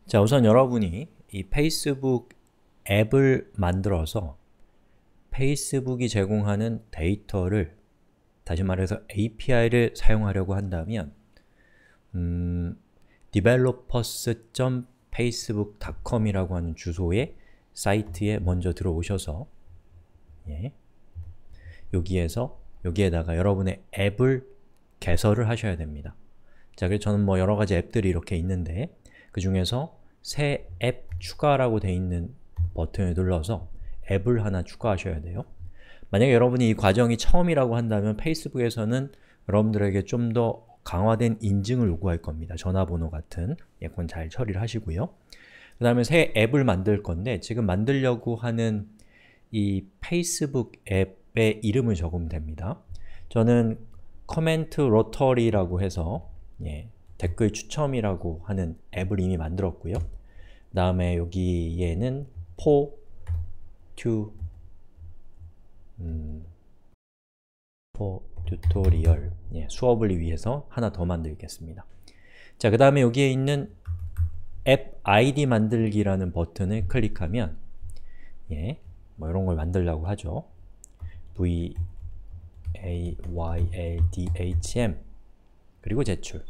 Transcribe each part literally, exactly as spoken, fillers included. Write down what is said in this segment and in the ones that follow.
자, 우선 여러분이 이 페이스북 앱을 만들어서 페이스북이 제공하는 데이터를, 다시 말해서 에이피아이를 사용하려고 한다면 음, developers 닷 페이스북 닷 컴이라고 하는 주소의 사이트에 먼저 들어오셔서 예, 여기에서 여기에다가 여러분의 앱을 개설을 하셔야 됩니다. 자, 그래서 저는 뭐 여러가지 앱들이 이렇게 있는데 그 중에서 새 앱 추가라고 되어 있는 버튼을 눌러서 앱을 하나 추가하셔야 돼요. 만약에 여러분이 이 과정이 처음이라고 한다면 페이스북에서는 여러분들에게 좀 더 강화된 인증을 요구할 겁니다. 전화번호 같은. 예, 그건 잘 처리를 하시고요. 그 다음에 새 앱을 만들 건데 지금 만들려고 하는 이 페이스북 앱의 이름을 적으면 됩니다. 저는 커멘트 로터리라고 해서 예, 댓글 추첨이라고 하는 앱을 이미 만들었고요. 그 다음에 여기에는 포, 튜, 음, 포 튜토리얼, 예, 수업을 위해서 하나 더 만들겠습니다. 자, 그 다음에 여기에 있는 앱 아이디 만들기라는 버튼을 클릭하면 예, 뭐 이런 걸 만들려고 하죠. V A Y L D H M 그리고 제출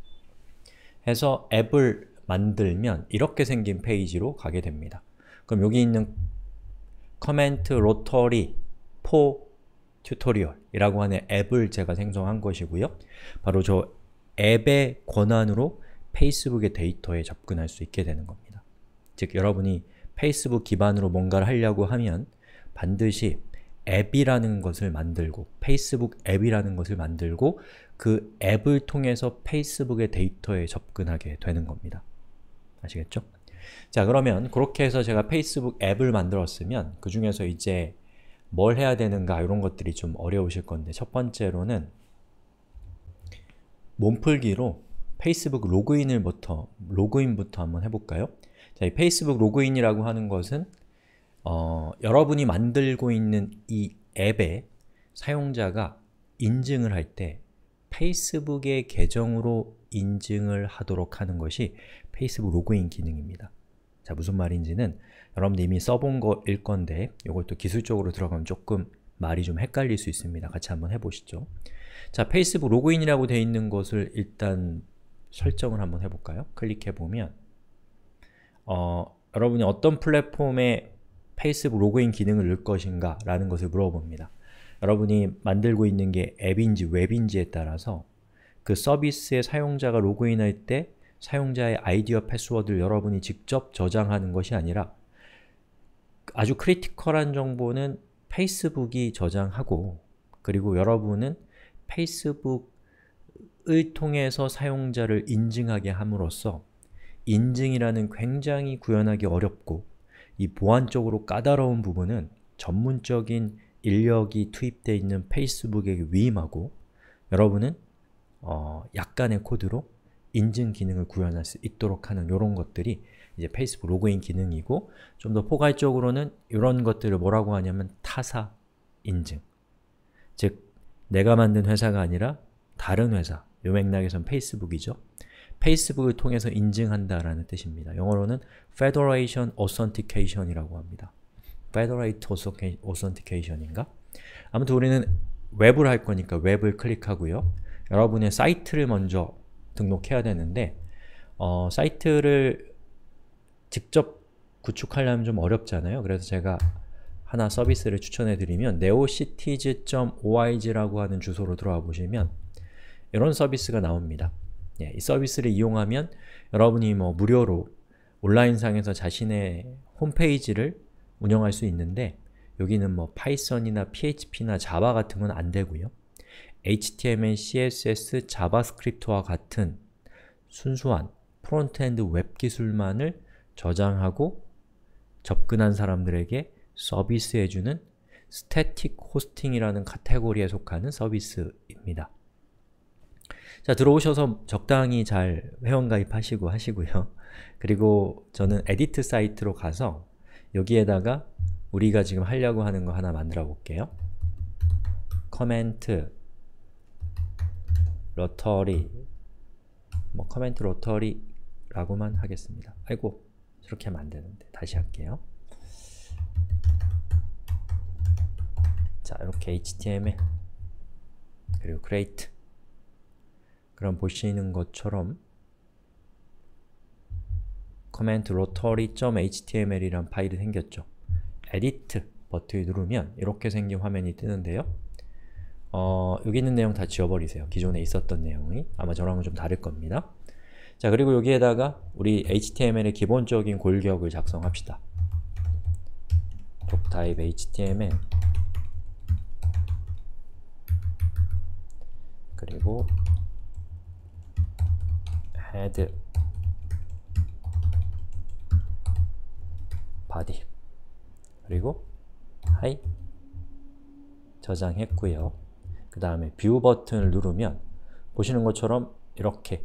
해서 앱을 만들면 이렇게 생긴 페이지로 가게 됩니다. 그럼 여기 있는 커멘트 로터리 포 튜토리얼 이라고 하는 앱을 제가 생성한 것이고요. 바로 저 앱의 권한으로 페이스북의 데이터에 접근할 수 있게 되는 겁니다. 즉, 여러분이 페이스북 기반으로 뭔가를 하려고 하면 반드시 앱이라는 것을 만들고, 페이스북 앱이라는 것을 만들고 그 앱을 통해서 페이스북의 데이터에 접근하게 되는 겁니다. 아시겠죠? 자, 그러면 그렇게 해서 제가 페이스북 앱을 만들었으면 그 중에서 이제 뭘 해야 되는가 이런 것들이 좀 어려우실 건데 첫 번째로는 몸풀기로 페이스북 로그인을부터, 로그인부터 한번 해볼까요? 자, 이 페이스북 로그인이라고 하는 것은 어, 여러분이 만들고 있는 이 앱의 사용자가 인증을 할 때 페이스북의 계정으로 인증을 하도록 하는 것이 페이스북 로그인 기능입니다. 자, 무슨 말인지는 여러분들 이미 써본 거일 건데 이걸 또 기술적으로 들어가면 조금 말이 좀 헷갈릴 수 있습니다. 같이 한번 해보시죠. 자, 페이스북 로그인이라고 되어 있는 것을 일단 설정을 한번 해볼까요? 클릭해보면 어, 여러분이 어떤 플랫폼에 페이스북 로그인 기능을 넣을 것인가 라는 것을 물어봅니다. 여러분이 만들고 있는 게 앱인지 웹인지에 따라서 그 서비스의 사용자가 로그인할 때 사용자의 아이디와 패스워드를 여러분이 직접 저장하는 것이 아니라 아주 크리티컬한 정보는 페이스북이 저장하고 그리고 여러분은 페이스북을 통해서 사용자를 인증하게 함으로써 인증이라는 굉장히 구현하기 어렵고 이 보안적으로 까다로운 부분은 전문적인 인력이 투입되어 있는 페이스북에게 위임하고 여러분은 어, 약간의 코드로 인증 기능을 구현할 수 있도록 하는 이런 것들이 이제 페이스북 로그인 기능이고 좀 더 포괄적으로는 이런 것들을 뭐라고 하냐면 타사 인증, 즉 내가 만든 회사가 아니라 다른 회사, 요 맥락에선 페이스북이죠. 페이스북을 통해서 인증한다라는 뜻입니다. 영어로는 Federation Authentication이라고 합니다. Federate Authentication인가? 아무튼 우리는 웹을 할 거니까 웹을 클릭하고요. 여러분의 사이트를 먼저 등록해야 되는데 어, 사이트를 직접 구축하려면 좀 어렵잖아요. 그래서 제가 하나 서비스를 추천해 드리면 네오시티즈 닷 오알지라고 하는 주소로 들어와 보시면 이런 서비스가 나옵니다. 예, 이 서비스를 이용하면 여러분이 뭐 무료로 온라인상에서 자신의 홈페이지를 운영할 수 있는데 여기는 뭐 파이썬이나 피에이치피나 자바 같은 건 안 되고요. 에이치티엠엘, 씨에스에스, 자바스크립트와 같은 순수한 프론트엔드 웹 기술만을 저장하고 접근한 사람들에게 서비스해주는 스태틱 호스팅이라는 카테고리에 속하는 서비스입니다. 자, 들어오셔서 적당히 잘 회원가입하시고 하시고요. 그리고 저는 에디트 사이트로 가서 여기에다가 우리가 지금 하려고 하는 거 하나 만들어 볼게요. 커멘트 로터리 뭐 커멘트 로터리 라고만 하겠습니다. 아이고, 저렇게 하면 안 되는데. 다시 할게요. 자, 이렇게 에이치티엠엘 그리고 create. 그럼 보시는 것처럼 comment rotary.html이란 파일이 생겼죠. edit 버튼을 누르면 이렇게 생긴 화면이 뜨는데요. 어, 여기 있는 내용 다 지워버리세요. 기존에 있었던 내용이. 아마 저랑은 좀 다를 겁니다. 자, 그리고 여기에다가 우리 에이치티엠엘의 기본적인 골격을 작성합시다. doctype html 그리고 head body 그리고 hi 저장했고요. 그 다음에 뷰 버튼을 누르면 보시는 것처럼 이렇게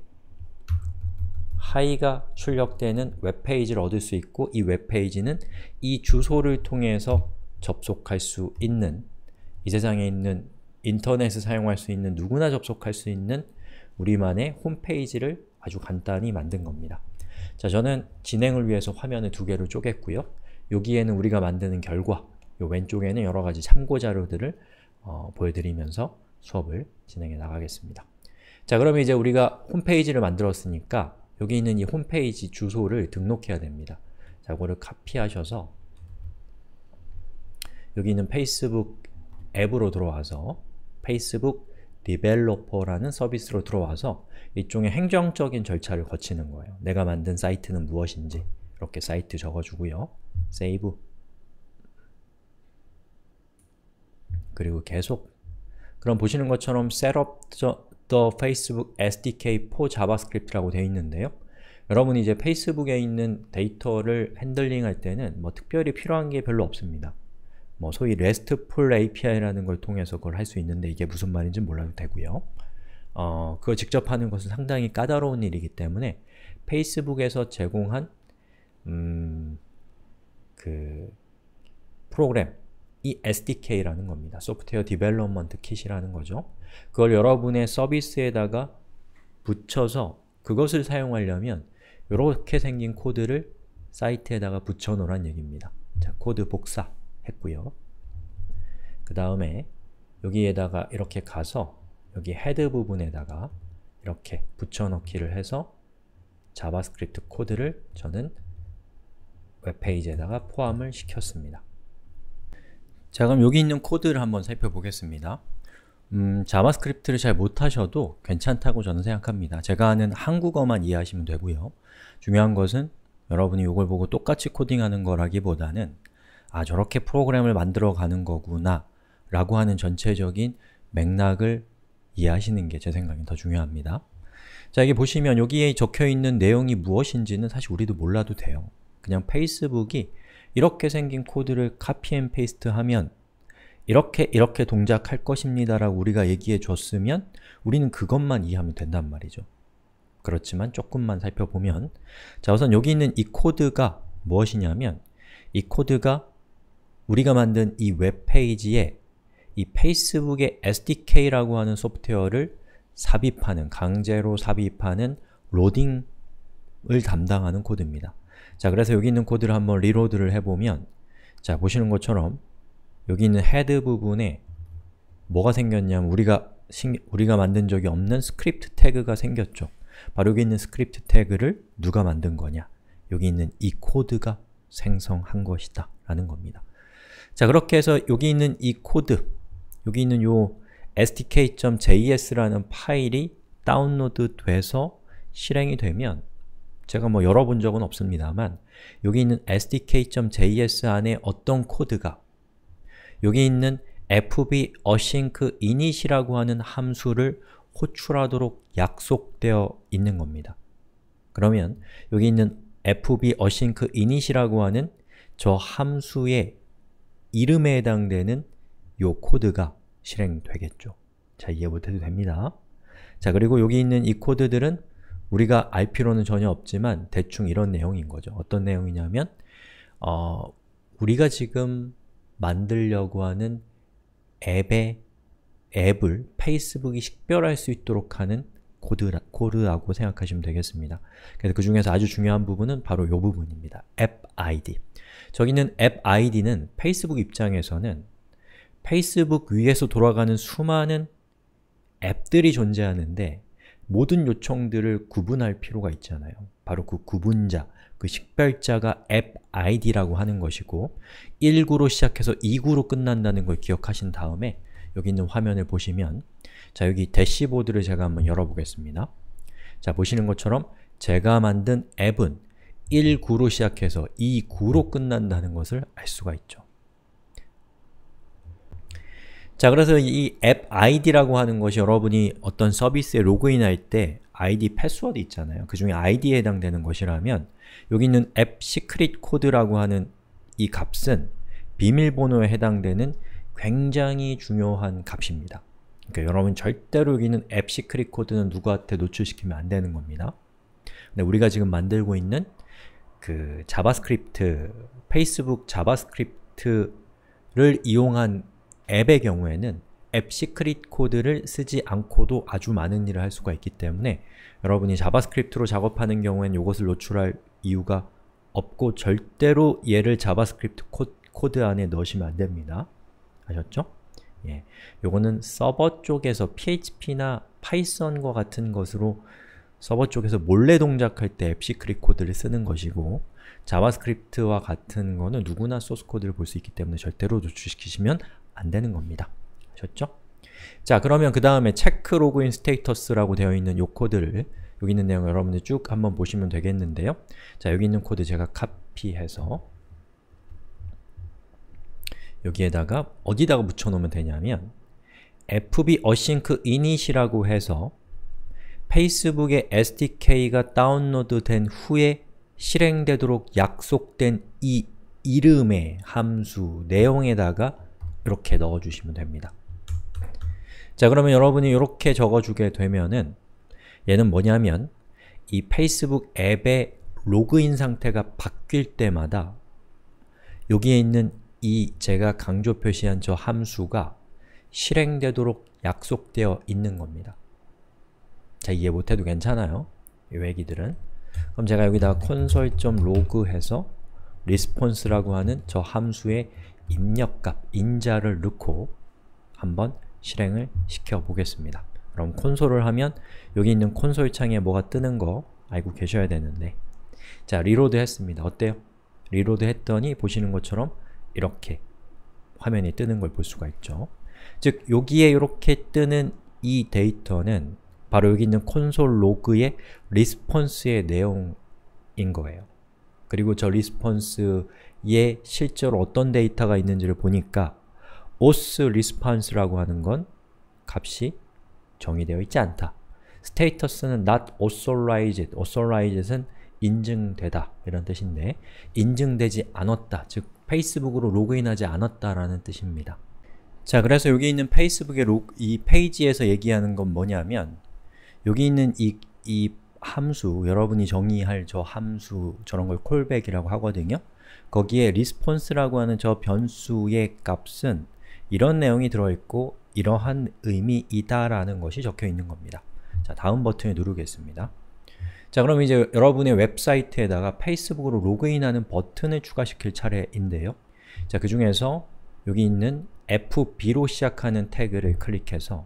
hi가 출력되는 웹페이지를 얻을 수 있고 이 웹페이지는 이 주소를 통해서 접속할 수 있는 이 세상에 있는 인터넷을 사용할 수 있는 누구나 접속할 수 있는 우리만의 홈페이지를 아주 간단히 만든 겁니다. 자, 저는 진행을 위해서 화면을 두 개로 쪼갰고요. 여기에는 우리가 만드는 결과, 요 왼쪽에는 여러 가지 참고 자료들을 어, 보여드리면서 수업을 진행해 나가겠습니다. 자, 그러면 이제 우리가 홈페이지를 만들었으니까 여기 있는 이 홈페이지 주소를 등록해야 됩니다. 자, 그거를 카피하셔서 여기 있는 페이스북 앱으로 들어와서 페이스북 디벨로퍼라는 서비스로 들어와서 이쪽에 행정적인 절차를 거치는 거예요. 내가 만든 사이트는 무엇인지 이렇게 사이트 적어주고요. 세이브 그리고 계속. 그럼 보시는 것처럼 Setup the Facebook 에스디케이 for JavaScript라고 되어 있는데요. 여러분이 이제 페이스북에 있는 데이터를 핸들링 할 때는 뭐 특별히 필요한 게 별로 없습니다. 뭐 소위 RESTful 에이피아이라는 걸 통해서 그걸 할 수 있는데 이게 무슨 말인지 몰라도 되고요. 어, 그거 직접 하는 것은 상당히 까다로운 일이기 때문에 페이스북에서 제공한 음, 그 프로그램, 이 에스디케이라는 겁니다. 소프트웨어 디벨롭먼트 킷이라는 거죠. 그걸 여러분의 서비스에다가 붙여서 그것을 사용하려면 이렇게 생긴 코드를 사이트에다가 붙여놓으란 얘기입니다. 자, 코드 복사했고요. 그 다음에 여기에다가 이렇게 가서 여기 헤드 부분에다가 이렇게 붙여넣기를 해서 자바스크립트 코드를 저는 웹페이지에다가 포함을 시켰습니다. 자, 그럼 여기 있는 코드를 한번 살펴보겠습니다. 음, 자바스크립트를 잘 못하셔도 괜찮다고 저는 생각합니다. 제가 하는 한국어만 이해하시면 되고요. 중요한 것은 여러분이 이걸 보고 똑같이 코딩하는 거라기보다는 아, 저렇게 프로그램을 만들어 가는 거구나 라고 하는 전체적인 맥락을 이해하시는 게 제 생각엔 더 중요합니다. 자, 여기 보시면 여기에 적혀있는 내용이 무엇인지는 사실 우리도 몰라도 돼요. 그냥 페이스북이 이렇게 생긴 코드를 카피 앤 페이스트 하면 이렇게 이렇게 동작할 것입니다 라고 우리가 얘기해 줬으면 우리는 그것만 이해하면 된단 말이죠. 그렇지만 조금만 살펴보면 자, 우선 여기 있는 이 코드가 무엇이냐면 이 코드가 우리가 만든 이 웹페이지에 이 페이스북의 에스디케이라고 하는 소프트웨어를 삽입하는, 강제로 삽입하는 로딩을 담당하는 코드입니다. 자, 그래서 여기 있는 코드를 한번 리로드를 해보면 자, 보시는 것처럼 여기 있는 헤드 부분에 뭐가 생겼냐면 우리가, 신, 우리가 만든 적이 없는 스크립트 태그가 생겼죠. 바로 여기 있는 스크립트 태그를 누가 만든 거냐? 여기 있는 이 코드가 생성한 것이다 라는 겁니다. 자, 그렇게 해서 여기 있는 이 코드, 여기 있는 요 에스디케이.제이에스라는 파일이 다운로드 돼서 실행이 되면 제가 뭐 열어본 적은 없습니다만 여기 있는 에스디케이.제이에스 안에 어떤 코드가 여기 있는 에프비 async init이라고 하는 함수를 호출하도록 약속되어 있는 겁니다. 그러면 여기 있는 에프비 async init이라고 하는 저 함수의 이름에 해당되는 요 코드가 실행되겠죠. 자, 이해 못해도 됩니다. 자, 그리고 여기 있는 이 코드들은 우리가 알 필요는 전혀 없지만 대충 이런 내용인 거죠. 어떤 내용이냐면 어, 우리가 지금 만들려고 하는 앱의 앱을 페이스북이 식별할 수 있도록 하는 코드라, 코드라고 생각하시면 되겠습니다. 그래서 그 중에서 아주 중요한 부분은 바로 이 부분입니다. 앱 아이디. 저기 있는 앱 아이디는 페이스북 입장에서는 페이스북 위에서 돌아가는 수많은 앱들이 존재하는데 모든 요청들을 구분할 필요가 있잖아요. 바로 그 구분자, 그 식별자가 앱 아이디라고 하는 것이고 일구로 시작해서 이구로 끝난다는 걸 기억하신 다음에 여기 있는 화면을 보시면 자, 여기 대시보드를 제가 한번 열어보겠습니다. 자, 보시는 것처럼 제가 만든 앱은 일구로 시작해서 이구로 끝난다는 것을 알 수가 있죠. 자, 그래서 이 앱 아이디라고 하는 것이 여러분이 어떤 서비스에 로그인할 때 아이디 패스워드 있잖아요. 그 중에 아이디에 해당되는 것이라면 여기 있는 앱 시크릿 코드라고 하는 이 값은 비밀번호에 해당되는 굉장히 중요한 값입니다. 그러니까 여러분 절대로 여기 있는 앱 시크릿 코드는 누구한테 노출시키면 안 되는 겁니다. 근데 우리가 지금 만들고 있는 그 자바스크립트, 페이스북 자바스크립트를 이용한 앱의 경우에는 앱 시크릿 코드를 쓰지 않고도 아주 많은 일을 할 수가 있기 때문에 여러분이 자바스크립트로 작업하는 경우에는 이것을 노출할 이유가 없고 절대로 얘를 자바스크립트 코, 코드 안에 넣으시면 안 됩니다. 아셨죠? 예, 요거는 서버 쪽에서 피에이치피나 파이썬과 같은 것으로 서버 쪽에서 몰래 동작할 때 앱 시크릿 코드를 쓰는 것이고 자바스크립트와 같은 거는 누구나 소스 코드를 볼 수 있기 때문에 절대로 노출시키시면 안 되는 겁니다. 아셨죠? 자, 그러면 그 다음에 체크 로그인 스테이터스라고 되어 있는 요 코드를 여기 있는 내용 여러분들 쭉 한번 보시면 되겠는데요. 자, 여기 있는 코드 제가 카피해서 여기에다가 어디다가 붙여놓으면 되냐면 에프비 어싱크 이닛이라고 해서 페이스북의 에스디케이가 다운로드된 후에 실행되도록 약속된 이 이름의 함수 내용에다가 이렇게 넣어주시면 됩니다. 자, 그러면 여러분이 이렇게 적어주게 되면은 얘는 뭐냐면 이 페이스북 앱의 로그인 상태가 바뀔 때마다 여기에 있는 이 제가 강조 표시한 저 함수가 실행되도록 약속되어 있는 겁니다. 자, 이해 못해도 괜찮아요. 이 외기들은. 그럼 제가 여기다가 콘솔.log 해서 response라고 하는 저 함수의 입력값, 인자를 넣고 한번 실행을 시켜 보겠습니다. 그럼 콘솔을 하면 여기 있는 콘솔 창에 뭐가 뜨는 거 알고 계셔야 되는데 자, 리로드 했습니다. 어때요? 리로드 했더니 보시는 것처럼 이렇게 화면이 뜨는 걸 볼 수가 있죠. 즉, 여기에 이렇게 뜨는 이 데이터는 바로 여기 있는 콘솔 로그의 리스폰스의 내용인 거예요. 그리고 저 리스폰스에 실제로 어떤 데이터가 있는지를 보니까 auth response라고 하는 건 값이 정의되어 있지 않다. 스테이터스는 not authorized, authorized은 인증되다 이런 뜻인데 인증되지 않았다, 즉 페이스북으로 로그인하지 않았다라는 뜻입니다. 자, 그래서 여기 있는 페이스북의 로그, 이 페이지에서 얘기하는 건 뭐냐면 여기 있는 이, 이 함수, 여러분이 정의할 저 함수, 저런 걸 콜백이라고 하거든요. 거기에 response라고 하는 저 변수의 값은 이런 내용이 들어있고 이러한 의미이다 라는 것이 적혀 있는 겁니다. 자, 다음 버튼을 누르겠습니다. 자, 그럼 이제 여러분의 웹사이트에다가 페이스북으로 로그인하는 버튼을 추가시킬 차례인데요. 자, 그 중에서 여기 있는 에프비로 시작하는 태그를 클릭해서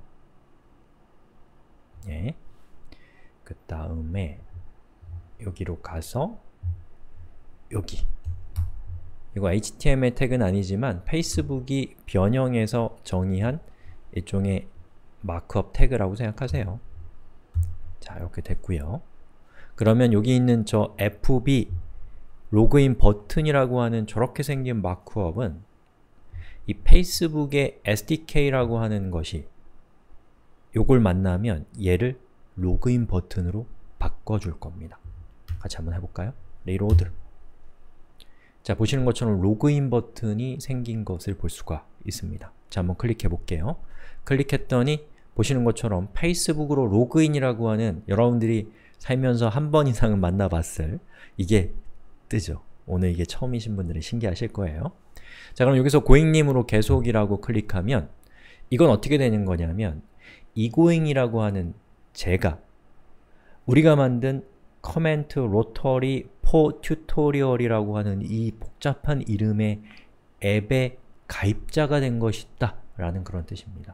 예, 그 다음에 여기로 가서 여기 이거 에이치티엠엘 태그는 아니지만 페이스북이 변형해서 정의한 일종의 마크업 태그라고 생각하세요. 자, 이렇게 됐고요. 그러면 여기 있는 저 에프비 로그인 버튼이라고 하는 저렇게 생긴 마크업은 이 페이스북의 에스디케이라고 하는 것이 요걸 만나면 얘를 로그인 버튼으로 바꿔줄 겁니다. 같이 한번 해볼까요? 리로드. 자, 보시는 것처럼 로그인 버튼이 생긴 것을 볼 수가 있습니다. 자, 한번 클릭해 볼게요. 클릭했더니 보시는 것처럼 페이스북으로 로그인이라고 하는 여러분들이 살면서 한 번 이상은 만나봤을 이게 뜨죠. 오늘 이게 처음이신 분들은 신기하실 거예요. 자, 그럼 여기서 고잉님으로 계속이라고 클릭하면 이건 어떻게 되는 거냐면 이고잉이라고 하는 제가 우리가 만든 커멘트 로터리 포 튜토리얼이라고 하는 이 복잡한 이름의 앱의 가입자가 된 것이다 라는 그런 뜻입니다.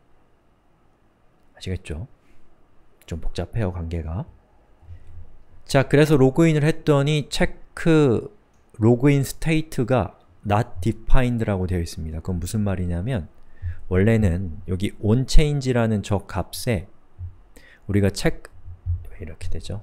아시겠죠? 좀 복잡해요, 관계가. 자, 그래서 로그인을 했더니 체크 로그인 스테이트가 not defined라고 되어 있습니다. 그건 무슨 말이냐면 원래는 여기 onChange라는 저 값에 우리가 체크 왜 이렇게 되죠?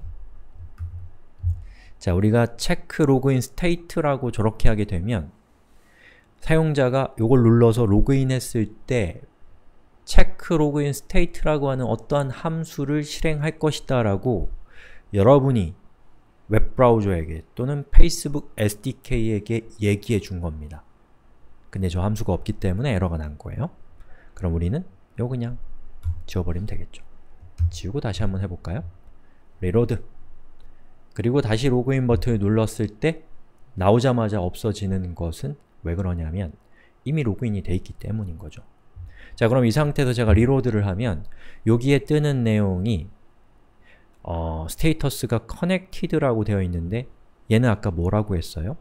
자, 우리가 체크 로그인 스테이트라고 저렇게 하게 되면 사용자가 이걸 눌러서 로그인 했을 때 체크 로그인 스테이트라고 하는 어떠한 함수를 실행할 것이다 라고 여러분이 웹브라우저에게 또는 페이스북 에스디케이에게 얘기해 준 겁니다. 근데 저 함수가 없기 때문에 에러가 난 거예요. 그럼 우리는 이거 그냥 지워버리면 되겠죠. 지우고 다시 한번 해볼까요? 리로드. 그리고 다시 로그인 버튼을 눌렀을 때 나오자마자 없어지는 것은 왜 그러냐면 이미 로그인이 돼 있기 때문인 거죠. 자, 그럼 이 상태에서 제가 리로드를 하면 여기에 뜨는 내용이 어, 스테이터스가 connected라고 되어 있는데 얘는 아까 뭐라고 했어요?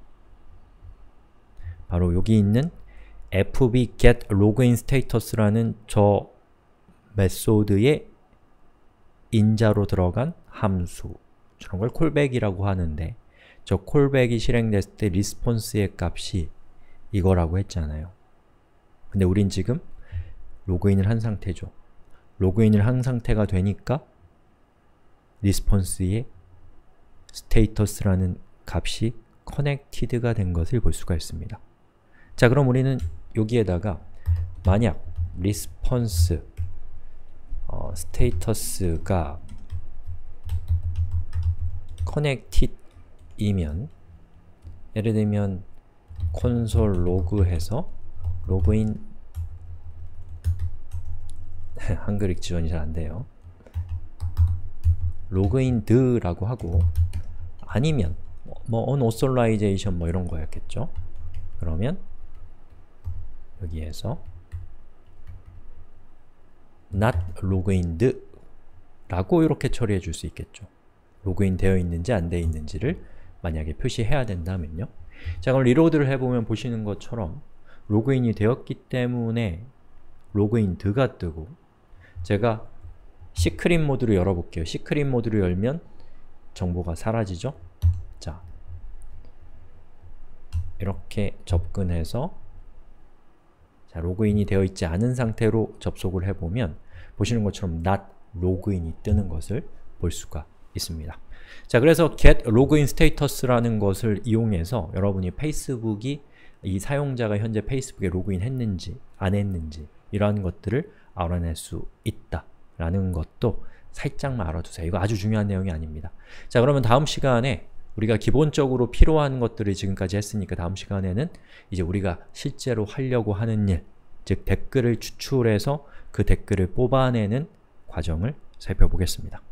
바로 여기 있는 에프비 get login status라는 저 메소드의 인자로 들어간 함수, 저런 걸 콜백이라고 하는데 저 콜백이 실행됐을 때 리스폰스의 값이 이거라고 했잖아요. 근데 우린 지금 로그인을 한 상태죠. 로그인을 한 상태가 되니까 리스폰스의 status라는 값이 connected가 된 것을 볼 수가 있습니다. 자, 그럼 우리는 여기에다가 만약 response 어, status가 connected이면 예를 들면 console log해서 로그인 한글 지원이 잘 안돼요. 로그인드라고 하고 아니면 뭐 unauthorization 뭐 이런 거였겠죠. 그러면 여기에서 not logged 라고 이렇게 처리해 줄 수 있겠죠. 로그인 되어 있는지 안 되어 있는지를 만약에 표시해야 된다면요. 자, 그럼 리로드를 해보면 보시는 것처럼 로그인이 되었기 때문에 로그인드가 뜨고 제가 시크릿 모드를 열어볼게요. 시크릿 모드를 열면 정보가 사라지죠? 자, 이렇게 접근해서 자, 로그인이 되어 있지 않은 상태로 접속을 해보면 보시는 것처럼 not login이 뜨는 것을 볼 수가 있습니다. 자, 그래서 get login status라는 것을 이용해서 여러분이 페이스북이 이 사용자가 현재 페이스북에 로그인 했는지 안 했는지 이러한 것들을 알아낼 수 있다 라는 것도 살짝만 알아두세요. 이거 아주 중요한 내용이 아닙니다. 자, 그러면 다음 시간에 우리가 기본적으로 필요한 것들을 지금까지 했으니까 다음 시간에는 이제 우리가 실제로 하려고 하는 일, 즉 댓글을 추출해서 그 댓글을 뽑아내는 과정을 살펴보겠습니다.